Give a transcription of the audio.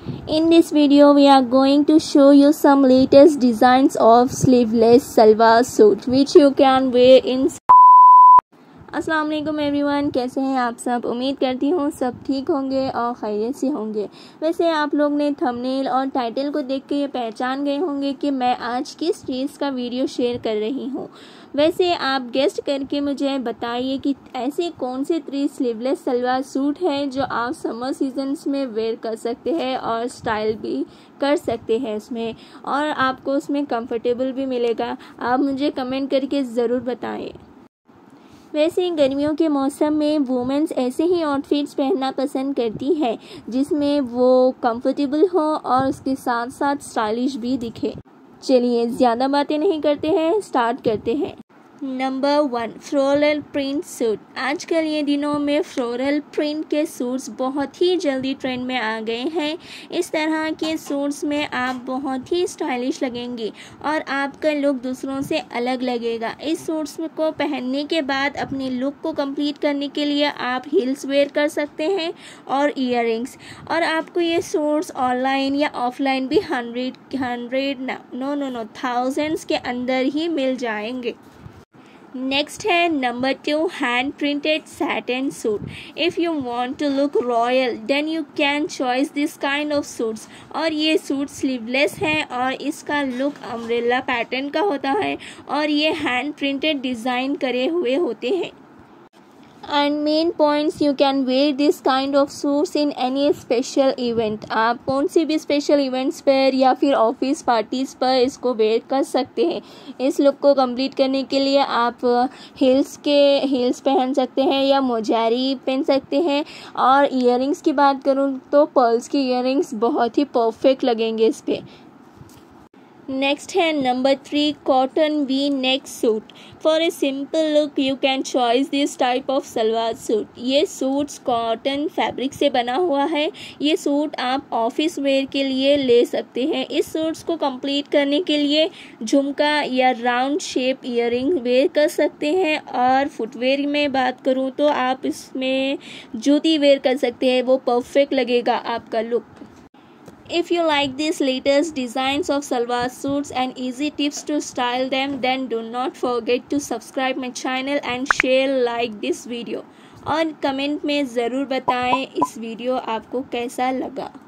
In this video, we are going to show you some latest designs of sleeveless salwar suit which you can wear in. अस्सलाम वालेकुम everyone, कैसे हैं आप सब। उम्मीद करती हूँ सब ठीक होंगे और खैरियत से होंगे। वैसे आप लोग ने थंबनेल और टाइटल को देख के ये पहचान गए होंगे कि मैं आज किस चीज़ का वीडियो शेयर कर रही हूँ। वैसे आप गेस्ट करके मुझे बताइए कि ऐसे कौन से 3 स्लीवलेस सलवार सूट हैं जो आप समर सीजन्स में वेयर कर सकते हैं और स्टाइल भी कर सकते हैं उसमें, और आपको उसमें कंफर्टेबल भी मिलेगा। आप मुझे कमेंट करके ज़रूर बताएं। वैसे गर्मियों के मौसम में वुमेन्स ऐसे ही आउटफिट्स पहनना पसंद करती है जिसमें वो कंफर्टेबल हो और उसके साथ साथ स्टाइलिश भी दिखे। चलिए ज़्यादा बातें नहीं करते हैं, स्टार्ट करते हैं। Number 1, floral print suit. आजकल ये दिनों में फ्लोरल प्रिंट के सूट्स बहुत ही जल्दी ट्रेंड में आ गए हैं। इस तरह के सूट्स में आप बहुत ही स्टाइलिश लगेंगे और आपका लुक दूसरों से अलग लगेगा। इस सूट्स को पहनने के बाद अपने लुक को कंप्लीट करने के लिए आप हील्स वेयर कर सकते हैं और ईयररिंग्स, और आपको ये सूट्स ऑनलाइन या ऑफलाइन भी 1000s के अंदर ही मिल जाएंगे। नेक्स्ट है number 2, hand printed satin suit. If you want to look royal then you can choice this kind of suits. और ये सूट स्लीवलेस है और इसका लुक अम्ब्रेला पैटर्न का होता है और ये हैंड प्रिंटेड डिज़ाइन करे हुए होते हैं। And main points, you can wear this kind of suits in any special event. आप कौन सी भी स्पेशल इवेंट्स पर या फिर ऑफिस पार्टीज़ पर इसको वेयर कर सकते हैं। इस लुक को कंप्लीट करने के लिए आप हील्स पहन सकते हैं या मोजारी पहन सकते हैं। और ईयररिंग्स की बात करूँ तो पर्ल्स की ईयररिंग्स बहुत ही परफेक्ट लगेंगे इस पर। नेक्स्ट है number 3, cotton V neck suit. For a simple look you can choice this type of salwar suit. ये सूट्स कॉटन फैब्रिक से बना हुआ है। ये सूट आप ऑफिस वेयर के लिए ले सकते हैं। इस सूट्स को कंप्लीट करने के लिए झुमका या राउंड शेप ईयररिंग वेयर कर सकते हैं। और फुटवेयर में बात करूँ तो आप इसमें जूती वेयर कर सकते हैं, वो परफेक्ट लगेगा आपका look. If you like these latest designs of salwar suits and easy tips to style them, then do not forget to subscribe my channel and share like this video। और comment में ज़रूर बताएं इस video आपको कैसा लगा।